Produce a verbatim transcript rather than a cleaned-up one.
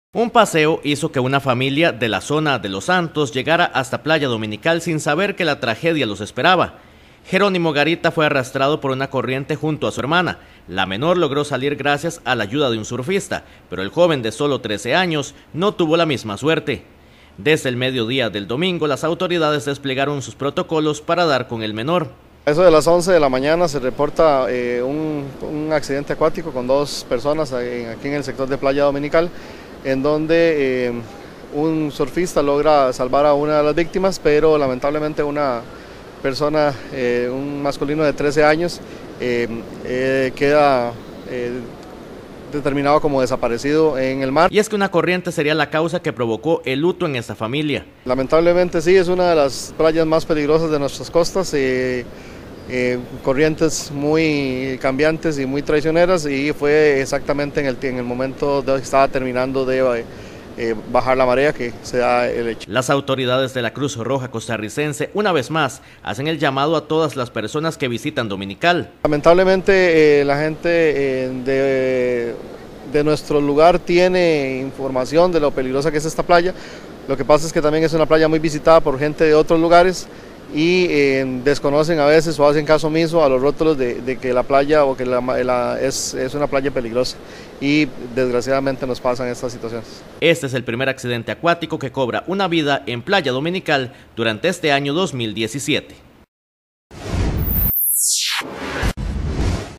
Un paseo hizo que una familia de la zona de Los Santos llegara hasta Playa Dominical sin saber que la tragedia los esperaba. Jerónimo Garita fue arrastrado por una corriente junto a su hermana. La menor logró salir gracias a la ayuda de un surfista, pero el joven de solo trece años no tuvo la misma suerte. Desde el mediodía del domingo, las autoridades desplegaron sus protocolos para dar con el menor. A eso de las once de la mañana se reporta eh, un, un accidente acuático con dos personas aquí en el sector de Playa Dominical, en donde eh, un surfista logra salvar a una de las víctimas, pero lamentablemente una persona, eh, un masculino de trece años, eh, eh, queda eh, determinado como desaparecido en el mar. Y es que una corriente sería la causa que provocó el luto en esta familia. Lamentablemente sí, es una de las playas más peligrosas de nuestras costas. Eh, Eh, corrientes muy cambiantes y muy traicioneras, y fue exactamente en el, en el momento de que estaba terminando de eh, bajar la marea que se da el hecho. Las autoridades de la Cruz Roja Costarricense una vez más hacen el llamado a todas las personas que visitan Dominical. Lamentablemente eh, la gente eh, de, de nuestro lugar tiene información de lo peligrosa que es esta playa. Lo que pasa es que también es una playa muy visitada por gente de otros lugares y eh, desconocen a veces o hacen caso omiso a los rótulos de, de que la playa o que la, la, es, es una playa peligrosa, y desgraciadamente nos pasan estas situaciones. Este es el primer accidente acuático que cobra una vida en Playa Dominical durante este año dos mil diecisiete.